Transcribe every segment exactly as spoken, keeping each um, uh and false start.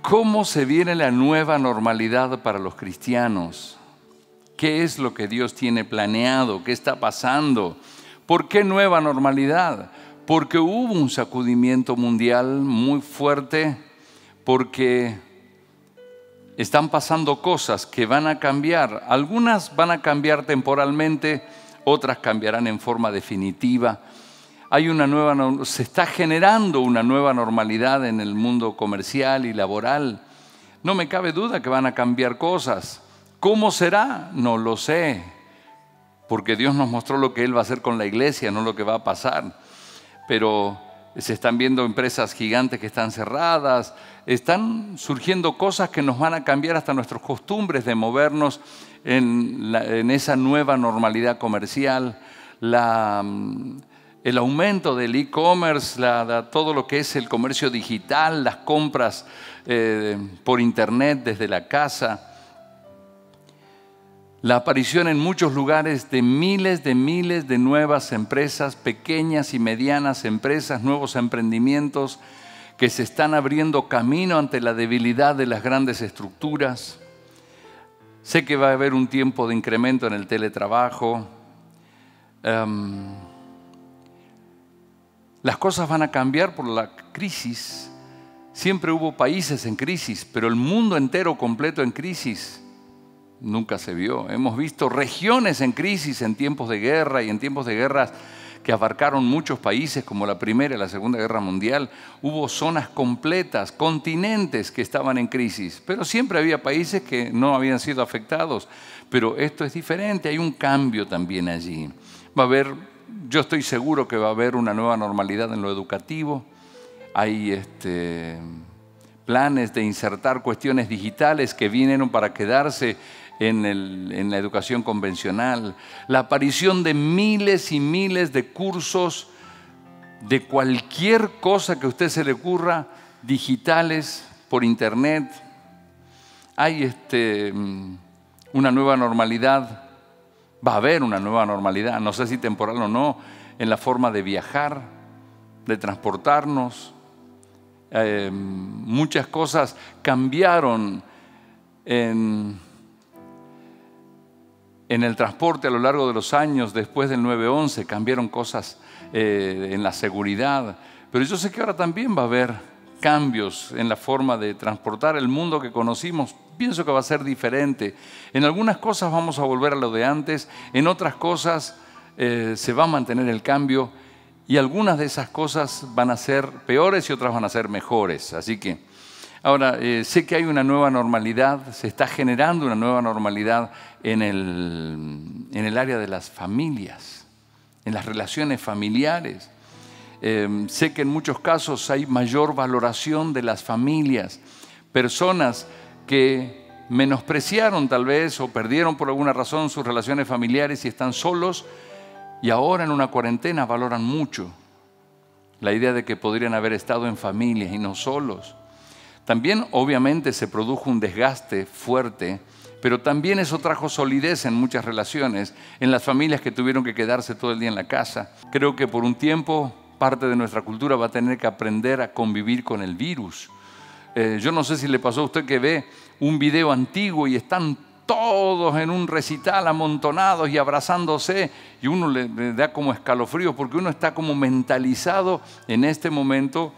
¿Cómo se viene la nueva normalidad para los cristianos? ¿Qué es lo que Dios tiene planeado? ¿Qué está pasando? ¿Por qué nueva normalidad? Porque hubo un sacudimiento mundial muy fuerte, porque están pasando cosas que van a cambiar. Algunas van a cambiar temporalmente, otras cambiarán en forma definitiva. Hay una nueva, se está generando una nueva normalidad en el mundo comercial y laboral. No me cabe duda que van a cambiar cosas. ¿Cómo será? No lo sé, porque Dios nos mostró lo que Él va a hacer con la iglesia, no lo que va a pasar. Pero se están viendo empresas gigantes que están cerradas, están surgiendo cosas que nos van a cambiar hasta nuestras costumbres de movernos en, la, en esa nueva normalidad comercial. La... El aumento del e-commerce, todo lo que es el comercio digital, las compras eh, por internet desde la casa. La aparición en muchos lugares de miles de miles de nuevas empresas, pequeñas y medianas empresas, nuevos emprendimientos que se están abriendo camino ante la debilidad de las grandes estructuras. Sé que va a haber un tiempo de incremento en el teletrabajo. Um, Las cosas van a cambiar por la crisis. Siempre hubo países en crisis, pero el mundo entero completo en crisis nunca se vio. Hemos visto regiones en crisis en tiempos de guerra y en tiempos de guerras que abarcaron muchos países, como la Primera y la Segunda Guerra Mundial. Hubo zonas completas, continentes que estaban en crisis, pero siempre había países que no habían sido afectados. Pero esto es diferente, hay un cambio también allí. Va a haber... Yo estoy seguro que va a haber una nueva normalidad en lo educativo. Hay este, planes de insertar cuestiones digitales que vinieron para quedarse en, el, en la educación convencional. La aparición de miles y miles de cursos de cualquier cosa que a usted se le ocurra, digitales, por internet. Hay este, una nueva normalidad. Va a haber una nueva normalidad, no sé si temporal o no, en la forma de viajar, de transportarnos. Eh, muchas cosas cambiaron en, en el transporte a lo largo de los años. Después del nueve once cambiaron cosas eh, en la seguridad. Pero yo sé que ahora también va a haber cambios en la forma de transportar el mundo que conocimos. Pienso que va a ser diferente. En algunas cosas vamos a volver a lo de antes, en otras cosas eh, se va a mantener el cambio y algunas de esas cosas van a ser peores y otras van a ser mejores. Así que ahora eh, sé que hay una nueva normalidad, se está generando una nueva normalidad en el, en el área de las familias, en las relaciones familiares. Eh, sé que en muchos casos hay mayor valoración de las familias, personas que menospreciaron tal vez o perdieron por alguna razón sus relaciones familiares y están solos y ahora en una cuarentena valoran mucho la idea de que podrían haber estado en familias y no solos. También obviamente se produjo un desgaste fuerte, pero también eso trajo solidez en muchas relaciones, en las familias que tuvieron que quedarse todo el día en la casa. Creo que por un tiempo parte de nuestra cultura va a tener que aprender a convivir con el virus. Eh, yo no sé si le pasó a usted que ve un video antiguo y están todos en un recital amontonados y abrazándose y uno le, le da como escalofríos porque uno está como mentalizado en este momento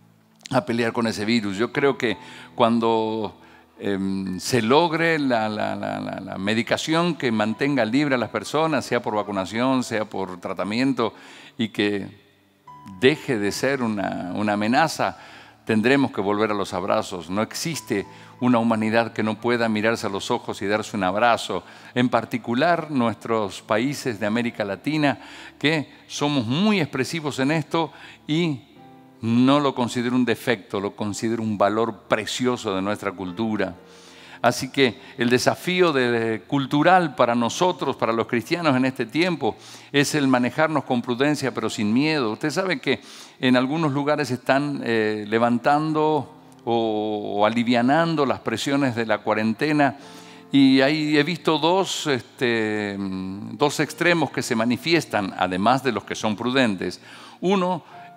a pelear con ese virus. Yo creo que cuando eh, se logre la, la, la, la, la medicación que mantenga libre a las personas, sea por vacunación, sea por tratamiento, y que deje de ser una, una amenaza, tendremos que volver a los abrazos. No existe una humanidad que no pueda mirarse a los ojos y darse un abrazo. En particular, nuestros países de América Latina, que somos muy expresivos en esto y no lo considero un defecto, lo considero un valor precioso de nuestra cultura. Así que el desafío de, cultural para nosotros, para los cristianos en este tiempo, es el manejarnos con prudencia pero sin miedo. Usted sabe que en algunos lugares están eh, levantando o, o alivianando las presiones de la cuarentena y ahí he visto dos, este, dos extremos que se manifiestan, además de los que son prudentes. Uno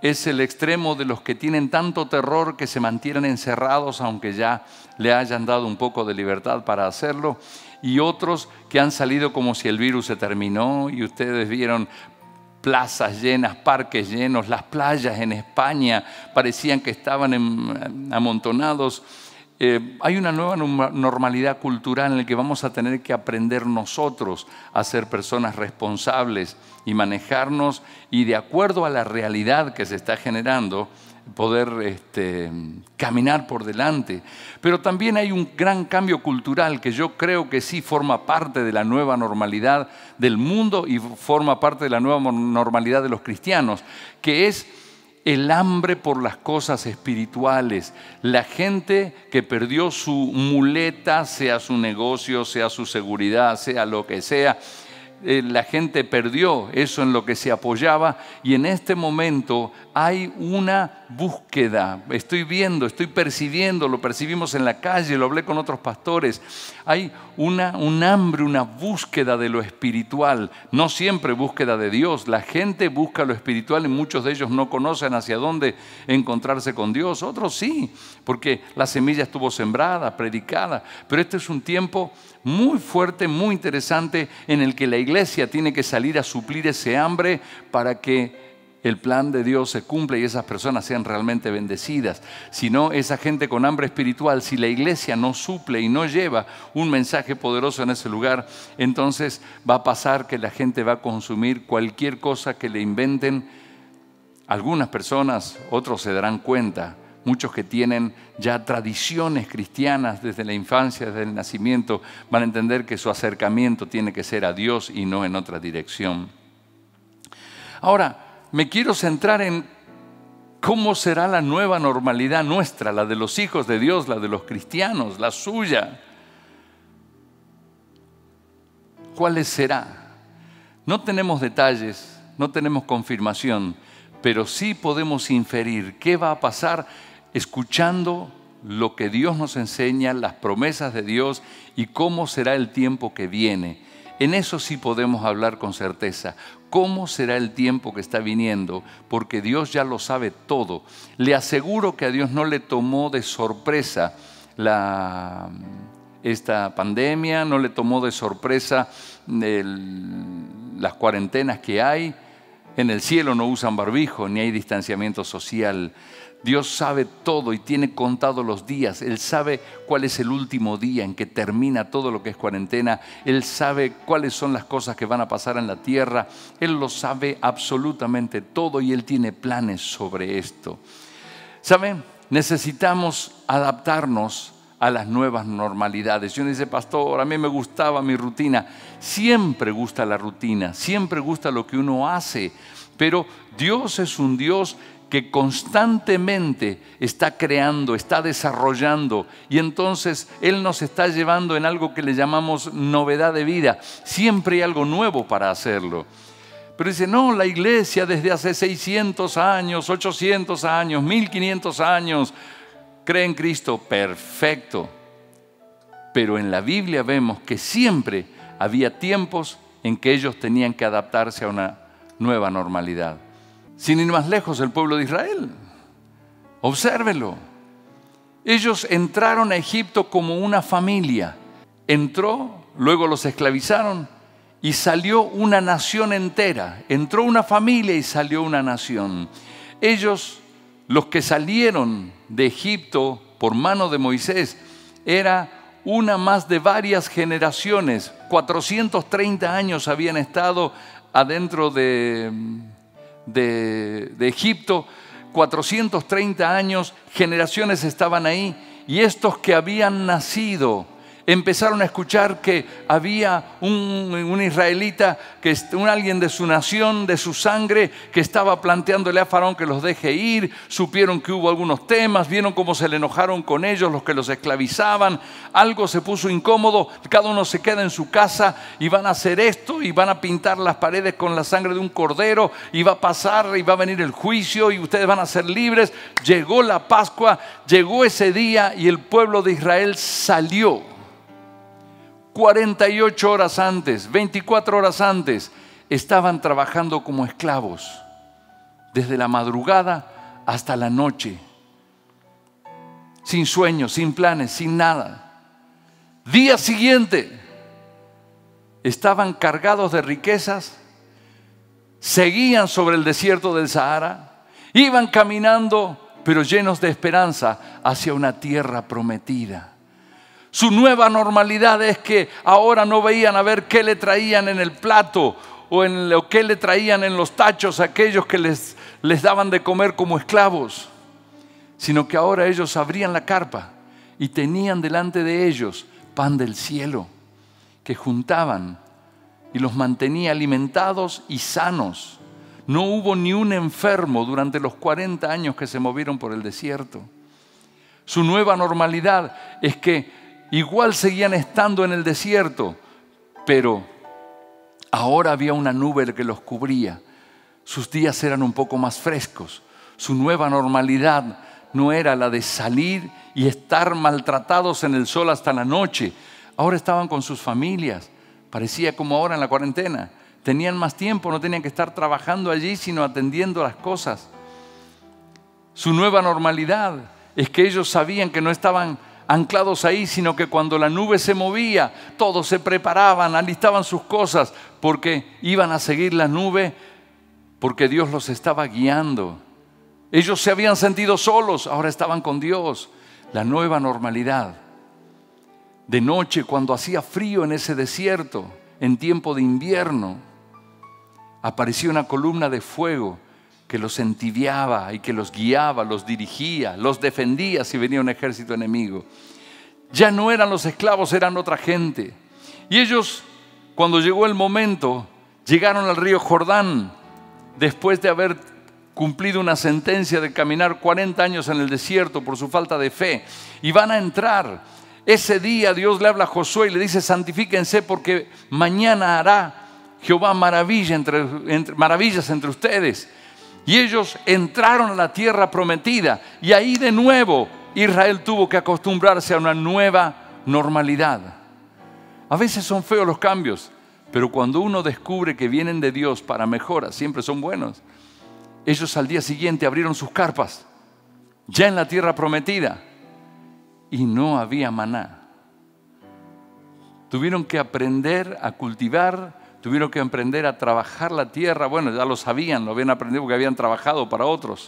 es el extremo de los que tienen tanto terror que se mantienen encerrados aunque ya le hayan dado un poco de libertad para hacerlo, y otros que han salido como si el virus se terminó, y ustedes vieron plazas llenas, parques llenos, las playas en España parecían que estaban en, amontonados. Eh, hay una nueva normalidad cultural en la que vamos a tener que aprender nosotros a ser personas responsables y manejarnos, y de acuerdo a la realidad que se está generando, poder este, caminar por delante. Pero también hay un gran cambio cultural que yo creo que sí forma parte de la nueva normalidad del mundo y forma parte de la nueva normalidad de los cristianos, que es el hambre por las cosas espirituales. La gente que perdió su muleta, sea su negocio, sea su seguridad, sea lo que sea, eh, la gente perdió eso en lo que se apoyaba, y en este momento hay una búsqueda. Estoy viendo, estoy percibiendo, lo percibimos en la calle, lo hablé con otros pastores. Hay una, un hambre, una búsqueda de lo espiritual. No siempre búsqueda de Dios. La gente busca lo espiritual y muchos de ellos no conocen hacia dónde encontrarse con Dios. Otros sí, porque la semilla estuvo sembrada, predicada. Pero este es un tiempo muy fuerte, muy interesante, en el que la iglesia tiene que salir a suplir ese hambre para que el plan de Dios se cumpla y esas personas sean realmente bendecidas. Si no, esa gente con hambre espiritual, si la iglesia no suple y no lleva un mensaje poderoso en ese lugar, entonces va a pasar que la gente va a consumir cualquier cosa que le inventen. Algunas personas, otros se darán cuenta, muchos que tienen ya tradiciones cristianas desde la infancia, desde el nacimiento, van a entender que su acercamiento tiene que ser a Dios y no en otra dirección. Ahora, me quiero centrar en cómo será la nueva normalidad nuestra, la de los hijos de Dios, la de los cristianos, la suya. ¿Cuál será? No tenemos detalles, no tenemos confirmación, pero sí podemos inferir qué va a pasar escuchando lo que Dios nos enseña, las promesas de Dios y cómo será el tiempo que viene. En eso sí podemos hablar con certeza. ¿Cómo será el tiempo que está viniendo? Porque Dios ya lo sabe todo. Le aseguro que a Dios no le tomó de sorpresa la, esta pandemia, no le tomó de sorpresa el, las cuarentenas que hay. En el cielo no usan barbijo, ni hay distanciamiento social. Dios sabe todo y tiene contados los días. Él sabe cuál es el último día en que termina todo lo que es cuarentena. Él sabe cuáles son las cosas que van a pasar en la tierra. Él lo sabe absolutamente todo y Él tiene planes sobre esto. ¿Saben? Necesitamos adaptarnos a las nuevas normalidades. Y uno dice, pastor, a mí me gustaba mi rutina. Siempre gusta la rutina, siempre gusta lo que uno hace. Pero Dios es un Dios que constantemente está creando, está desarrollando, y entonces Él nos está llevando en algo que le llamamos novedad de vida. Siempre hay algo nuevo para hacerlo. Pero dice, no, la iglesia desde hace seiscientos años, ochocientos años, mil quinientos años, cree en Cristo. Perfecto. Pero en la Biblia vemos que siempre había tiempos en que ellos tenían que adaptarse a una nueva normalidad. Sin ir más lejos, el pueblo de Israel. Obsérvelo. Ellos entraron a Egipto como una familia. Entró, luego los esclavizaron y salió una nación entera. Entró una familia y salió una nación. Ellos, los que salieron de Egipto por mano de Moisés, era una más de varias generaciones. cuatrocientos treinta años habían estado adentro de... De, de Egipto, cuatrocientos treinta años, generaciones estaban ahí, y estos que habían nacido empezaron a escuchar que había un, un israelita, que, un alguien de su nación, de su sangre, que estaba planteándole a Faraón que los deje ir. Supieron que hubo algunos temas, vieron cómo se le enojaron con ellos los que los esclavizaban. Algo se puso incómodo, cada uno se queda en su casa y van a hacer esto y van a pintar las paredes con la sangre de un cordero y va a pasar y va a venir el juicio y ustedes van a ser libres. Llegó la Pascua, llegó ese día y el pueblo de Israel salió. cuarenta y ocho horas antes, veinticuatro horas antes, estaban trabajando como esclavos. desde la madrugada hasta la noche, sin sueños, sin planes, sin nada. Día siguiente, estaban cargados de riquezas, seguían sobre el desierto del Sahara, iban caminando, pero llenos de esperanza, hacia una tierra prometida. Su nueva normalidad es que ahora no veían a ver qué le traían en el plato o en lo que le traían en los tachos a aquellos que les, les daban de comer como esclavos, sino que ahora ellos abrían la carpa y tenían delante de ellos pan del cielo que juntaban y los mantenía alimentados y sanos. No hubo ni un enfermo durante los cuarenta años que se movieron por el desierto. Su nueva normalidad es que igual seguían estando en el desierto, pero ahora había una nube que los cubría. Sus días eran un poco más frescos. Su nueva normalidad no era la de salir y estar maltratados en el sol hasta la noche. Ahora estaban con sus familias. Parecía como ahora en la cuarentena. Tenían más tiempo, no tenían que estar trabajando allí, sino atendiendo las cosas. Su nueva normalidad es que ellos sabían que no estaban anclados ahí, sino que cuando la nube se movía, todos se preparaban, alistaban sus cosas, porque iban a seguir la nube, porque Dios los estaba guiando. Ellos se habían sentido solos, ahora estaban con Dios. La nueva normalidad. De noche, cuando hacía frío en ese desierto, en tiempo de invierno, apareció una columna de fuego que los entibiaba y que los guiaba, los dirigía, los defendía si venía un ejército enemigo. Ya no eran los esclavos, eran otra gente. Y ellos, cuando llegó el momento, llegaron al río Jordán, después de haber cumplido una sentencia de caminar cuarenta años en el desierto por su falta de fe, y van a entrar. Ese día Dios le habla a Josué y le dice: santifíquense porque mañana hará Jehová maravilla entre, entre, maravillas entre ustedes. Y ellos entraron a la tierra prometida, y ahí de nuevo Israel tuvo que acostumbrarse a una nueva normalidad. A veces son feos los cambios, pero cuando uno descubre que vienen de Dios para mejora, siempre son buenos. Ellos al día siguiente abrieron sus carpas, ya en la tierra prometida, y no había maná. Tuvieron que aprender a cultivar, tuvieron que aprender a trabajar la tierra. Bueno, ya lo sabían, lo habían aprendido porque habían trabajado para otros.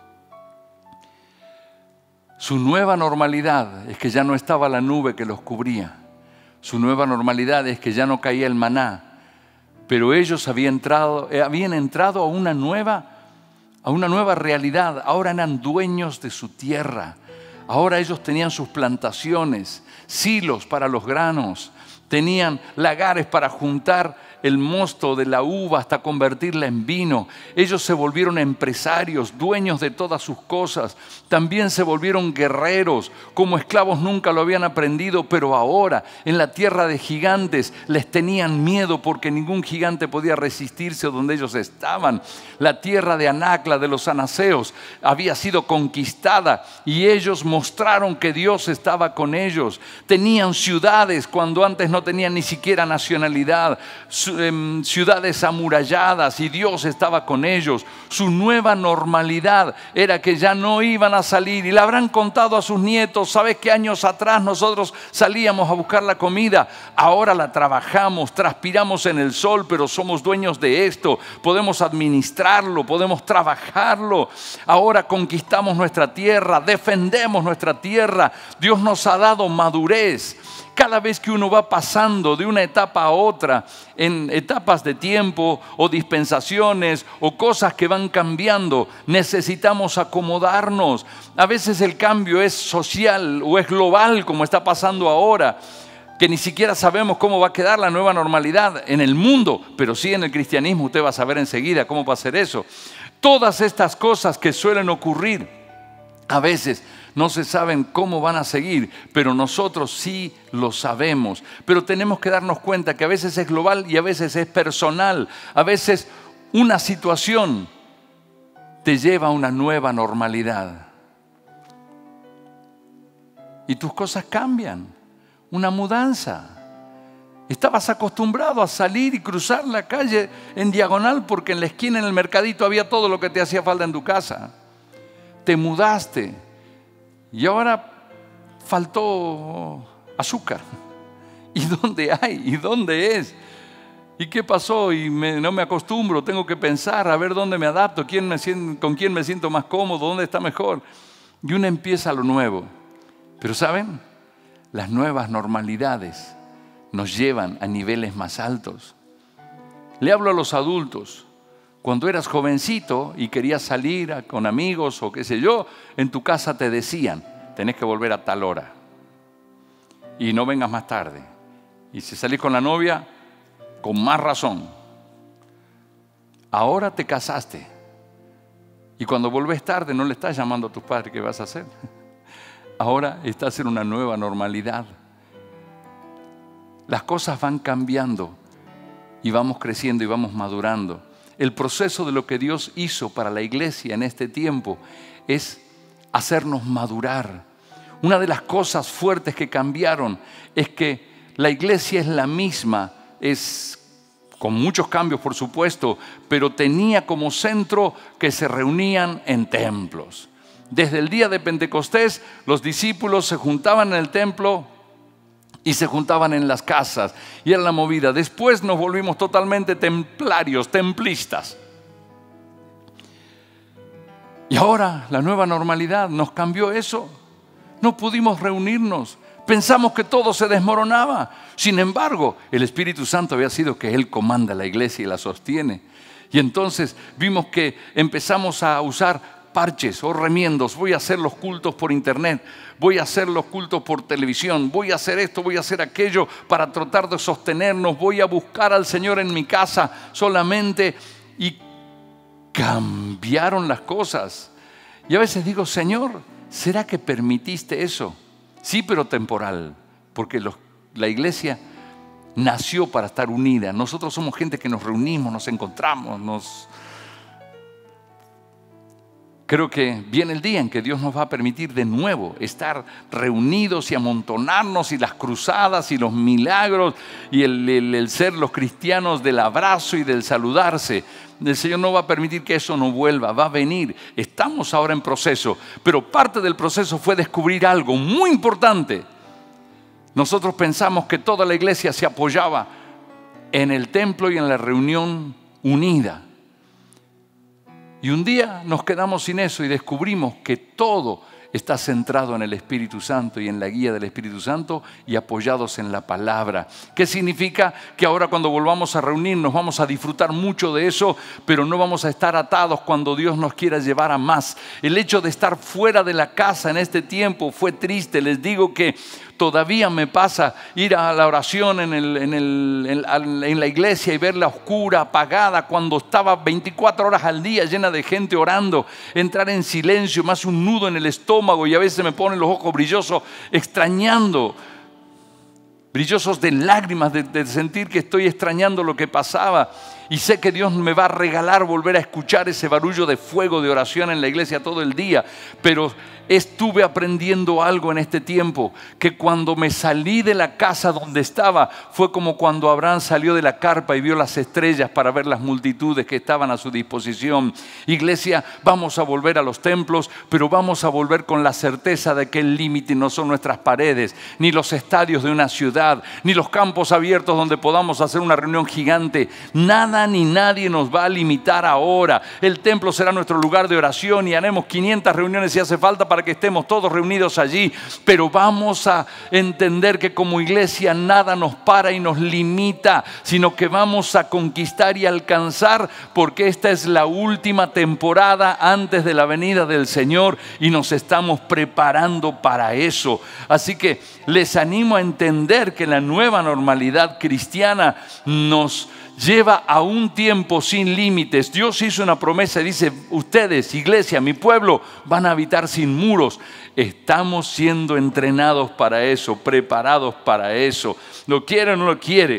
Su nueva normalidad es que ya no estaba la nube que los cubría. Su nueva normalidad es que ya no caía el maná. Pero ellos habían entrado, eh, habían entrado a una nueva, a una nueva realidad. Ahora eran dueños de su tierra. Ahora ellos tenían sus plantaciones, silos para los granos, tenían lagares para juntar el mosto de la uva hasta convertirla en vino. Ellos se volvieron empresarios, dueños de todas sus cosas. También se volvieron guerreros. Como esclavos nunca lo habían aprendido, pero ahora en la tierra de gigantes les tenían miedo porque ningún gigante podía resistirse donde ellos estaban. La tierra de Anac, la de los anaseos, había sido conquistada y ellos mostraron que Dios estaba con ellos. Tenían ciudades cuando antes no tenían ni siquiera nacionalidad, ciudades amuralladas, y Dios estaba con ellos. Su nueva normalidad era que ya no iban a salir, y le habrán contado a sus nietos: ¿sabes qué? Años atrás nosotros salíamos a buscar la comida, ahora la trabajamos, transpiramos en el sol, pero somos dueños de esto, podemos administrarlo, podemos trabajarlo. Ahora conquistamos nuestra tierra, defendemos nuestra tierra. Dios nos ha dado madurez. Cada vez que uno va pasando de una etapa a otra, en etapas de tiempo o dispensaciones o cosas que van cambiando, necesitamos acomodarnos. A veces el cambio es social o es global, como está pasando ahora, que ni siquiera sabemos cómo va a quedar la nueva normalidad en el mundo, pero sí en el cristianismo. Usted va a saber enseguida cómo va a ser eso. Todas estas cosas que suelen ocurrir, a veces no se saben cómo van a seguir, pero nosotros sí lo sabemos. Pero tenemos que darnos cuenta que a veces es global y a veces es personal. A veces una situación te lleva a una nueva normalidad. Y tus cosas cambian. Una mudanza. Estabas acostumbrado a salir y cruzar la calle en diagonal porque en la esquina, en el mercadito, había todo lo que te hacía falta en tu casa. Te mudaste y ahora faltó azúcar. ¿Y dónde hay? ¿Y dónde es? ¿Y qué pasó? Y me, no me acostumbro, tengo que pensar, a ver dónde me adapto, quién me siento, con quién me siento más cómodo, dónde está mejor. Y uno empieza lo nuevo. Pero ¿saben? Las nuevas normalidades nos llevan a niveles más altos. Le hablo a los adultos. Cuando eras jovencito y querías salir a, con amigos o qué sé yo, en tu casa te decían, tenés que volver a tal hora. Y no vengas más tarde. Y si salís con la novia, con más razón. Ahora te casaste. Y cuando volvés tarde no le estás llamando a tus padres, ¿qué vas a hacer? Ahora estás en una nueva normalidad. Las cosas van cambiando y vamos creciendo y vamos madurando. El proceso de lo que Dios hizo para la iglesia en este tiempo es hacernos madurar. Una de las cosas fuertes que cambiaron es que la iglesia es la misma, es con muchos cambios por supuesto, pero tenía como centro que se reunían en templos. Desde el día de Pentecostés, los discípulos se juntaban en el templo y se juntaban en las casas, y era la movida. Después nos volvimos totalmente templarios, templistas. Y ahora la nueva normalidad nos cambió eso. No pudimos reunirnos. Pensamos que todo se desmoronaba. Sin embargo, el Espíritu Santo había sido que Él comanda la iglesia y la sostiene. Y entonces vimos que empezamos a usar parches o remiendos. Voy a hacer los cultos por internet, voy a hacer los cultos por televisión, voy a hacer esto, voy a hacer aquello para tratar de sostenernos, voy a buscar al Señor en mi casa solamente. Y cambiaron las cosas. Y a veces digo, Señor, ¿será que permitiste eso? Sí, pero temporal, porque los, la iglesia nació para estar unida. Nosotros somos gente que nos reunimos, nos encontramos, nos... Creo que viene el día en que Dios nos va a permitir de nuevo estar reunidos y amontonarnos, y las cruzadas y los milagros y el, el, el ser los cristianos del abrazo y del saludarse. El Señor no va a permitir que eso no vuelva, va a venir. Estamos ahora en proceso, pero parte del proceso fue descubrir algo muy importante. Nosotros pensamos que toda la iglesia se apoyaba en el templo y en la reunión unida. Y un día nos quedamos sin eso y descubrimos que todo está centrado en el Espíritu Santo y en la guía del Espíritu Santo y apoyados en la palabra. ¿Qué significa? Que ahora cuando volvamos a reunirnos vamos a disfrutar mucho de eso, pero no vamos a estar atados cuando Dios nos quiera llevar a más. El hecho de estar fuera de la casa en este tiempo fue triste. Les digo que todavía me pasa ir a la oración en, el, en, el, en, en la iglesia y verla oscura, apagada, cuando estaba veinticuatro horas al día llena de gente orando. Entrar en silencio, me hace un nudo en el estómago y a veces me ponen los ojos brillosos, extrañando, brillosos de lágrimas, de, de sentir que estoy extrañando lo que pasaba. Y sé que Dios me va a regalar volver a escuchar ese barullo de fuego de oración en la iglesia todo el día. Pero estuve aprendiendo algo en este tiempo, que cuando me salí de la casa donde estaba, fue como cuando Abraham salió de la carpa y vio las estrellas para ver las multitudes que estaban a su disposición. Iglesia, vamos a volver a los templos, pero vamos a volver con la certeza de que el límite no son nuestras paredes, ni los estadios de una ciudad, ni los campos abiertos donde podamos hacer una reunión gigante. Nada ni nadie nos va a limitar ahora. El templo será nuestro lugar de oración y haremos quinientas reuniones si hace falta para que estemos todos reunidos allí. Pero vamos a entender que como iglesia nada nos para y nos limita, sino que vamos a conquistar y alcanzar, porque esta es la última temporada antes de la venida del Señor y nos estamos preparando para eso. Así que les animo a entender que la nueva normalidad cristiana nos lleva a un tiempo sin límites. Dios hizo una promesa y dice, ustedes, iglesia, mi pueblo, van a habitar sin muros. Estamos siendo entrenados para eso, preparados para eso. ¿Lo quiere o no lo quiere?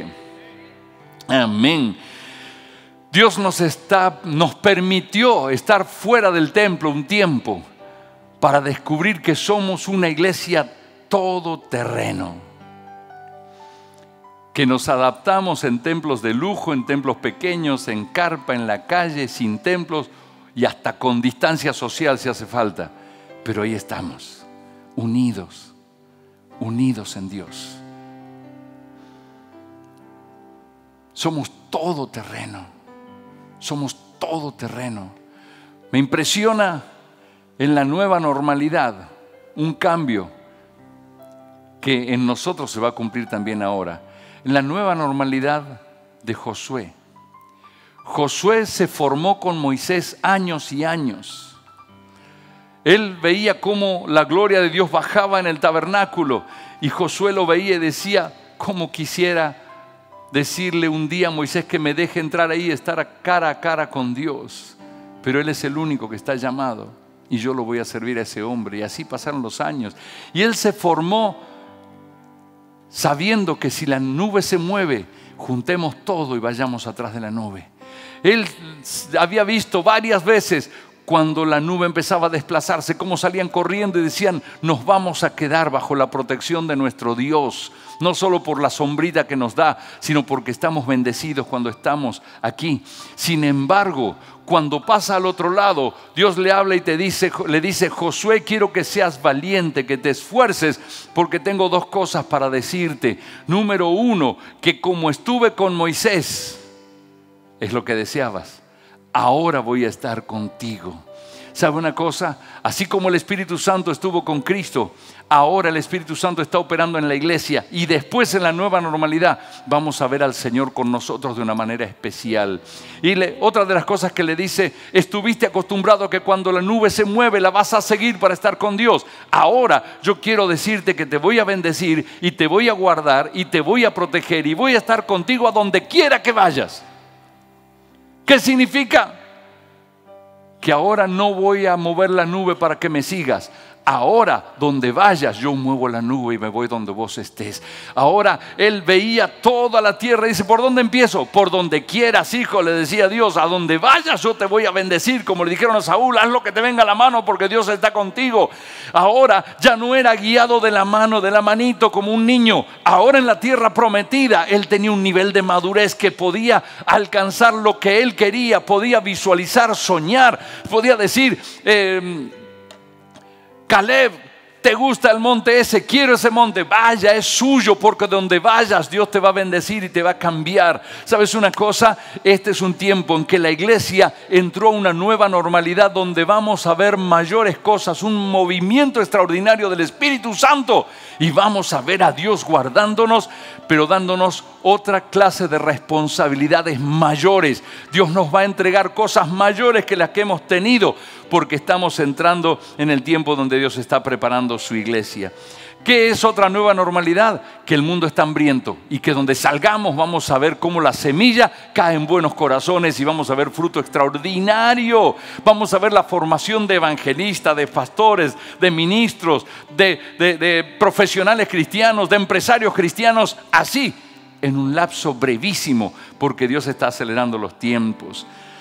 Amén. Dios nos, está, nos permitió estar fuera del templo un tiempo para descubrir que somos una iglesia todoterreno. que nos adaptamos en templos de lujo, en templos pequeños, en carpa, en la calle, sin templos y hasta con distancia social si hace falta. Pero ahí estamos, unidos, unidos en Dios. Somos todoterreno, somos todoterreno. Me impresiona en la nueva normalidad un cambio que en nosotros se va a cumplir también ahora. En la nueva normalidad de Josué. Josué se formó con Moisés años y años. Él veía cómo la gloria de Dios bajaba en el tabernáculo y Josué lo veía y decía, cómo quisiera decirle un día a Moisés que me deje entrar ahí y estar cara a cara con Dios. Pero él es el único que está llamado y yo lo voy a servir a ese hombre. Y así pasaron los años. Y él se formó sabiendo que si la nube se mueve, juntemos todo y vayamos atrás de la nube. Él había visto varias veces cuando la nube empezaba a desplazarse, cómo salían corriendo y decían, nos vamos a quedar bajo la protección de nuestro Dios. No solo por la sombrita que nos da, sino porque estamos bendecidos cuando estamos aquí. Sin embargo, cuando pasa al otro lado, Dios le habla y te dice, le dice, Josué, quiero que seas valiente, que te esfuerces, porque tengo dos cosas para decirte. Número uno, que como estuve con Moisés, es lo que deseabas, ahora voy a estar contigo. ¿Sabe una cosa? Así como el Espíritu Santo estuvo con Cristo, ahora el Espíritu Santo está operando en la iglesia y después en la nueva normalidad vamos a ver al Señor con nosotros de una manera especial. Y le, otra de las cosas que le dice, estuviste acostumbrado a que cuando la nube se mueve la vas a seguir para estar con Dios. Ahora yo quiero decirte que te voy a bendecir y te voy a guardar y te voy a proteger y voy a estar contigo a donde quiera que vayas. ¿Qué significa? Que ahora no voy a mover la nube para que me sigas. Ahora, donde vayas, yo muevo la nube y me voy donde vos estés. Ahora, él veía toda la tierra y dice, ¿por dónde empiezo? Por donde quieras, hijo, le decía Dios. A donde vayas yo te voy a bendecir. Como le dijeron a Saúl, haz lo que te venga a la mano porque Dios está contigo. Ahora, ya no era guiado de la mano, de la manito, como un niño. Ahora en la tierra prometida, él tenía un nivel de madurez que podía alcanzar lo que él quería. Podía visualizar, soñar. Podía decir... Eh, Caleb, ¿te gusta el monte ese? Quiero ese monte. Vaya, es suyo, porque donde vayas Dios te va a bendecir y te va a cambiar. ¿Sabes una cosa? Este es un tiempo en que la iglesia entró a una nueva normalidad donde vamos a ver mayores cosas, un movimiento extraordinario del Espíritu Santo y vamos a ver a Dios guardándonos, pero dándonos otra clase de responsabilidades mayores. Dios nos va a entregar cosas mayores que las que hemos tenido, porque estamos entrando en el tiempo donde Dios está preparando su iglesia. ¿Qué es otra nueva normalidad? Que el mundo está hambriento y que donde salgamos vamos a ver cómo la semilla cae en buenos corazones y vamos a ver fruto extraordinario. Vamos a ver la formación de evangelistas, de pastores, de ministros, de, de, de profesionales cristianos, de empresarios cristianos, así en un lapso brevísimo, porque Dios está acelerando los tiempos.